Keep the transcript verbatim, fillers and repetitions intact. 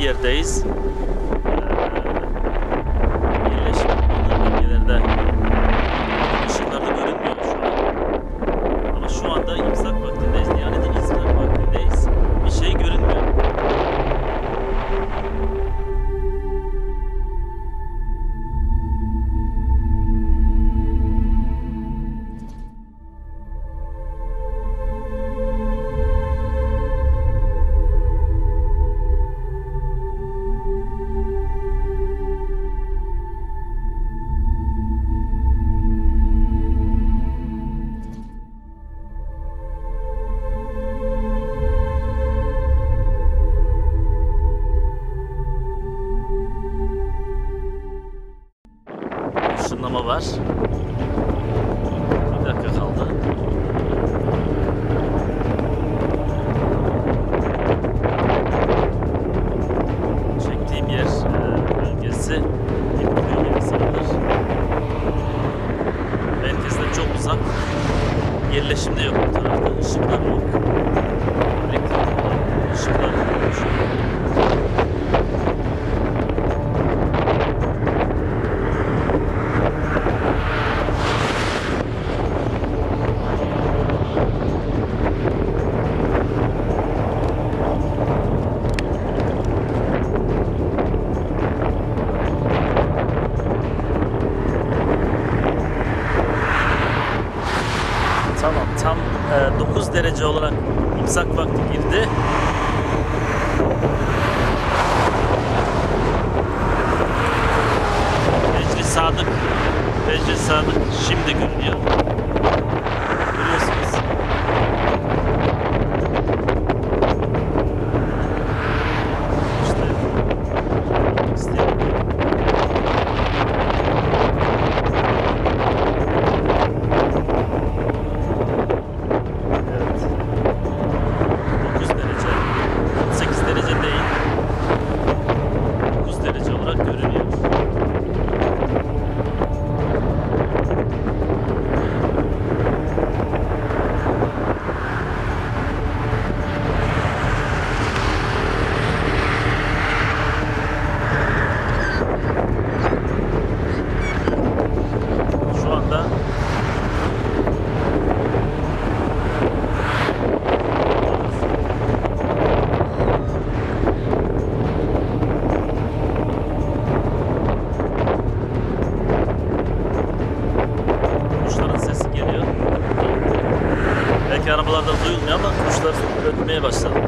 yerdeyiz. Ee, yerleşim olduğu bölgelerde ışıklarda görünmüyor şu an. Ama şu anda imsak vaktindeyiz. Yani de izmir vaktindeyiz. Bir şey görünmüyor. Işınlama var. Bir dakika kaldı. Çektiğim yer e, bölgesi İbni bölgesi sayılır. Merkezden çok uzak. Yerleşimde yok bu tarafta. Işıklar yok. Elektrik ışıklar yok. Tamam, tam e, dokuz derece olarak imsak vakti girdi. Fecri Sadık, Fecri Sadık şimdi görünüyor. Görüyorsunuz. İşte istedim. Arabalarda duyulmuyor ama kuşlar ötmeye başladı.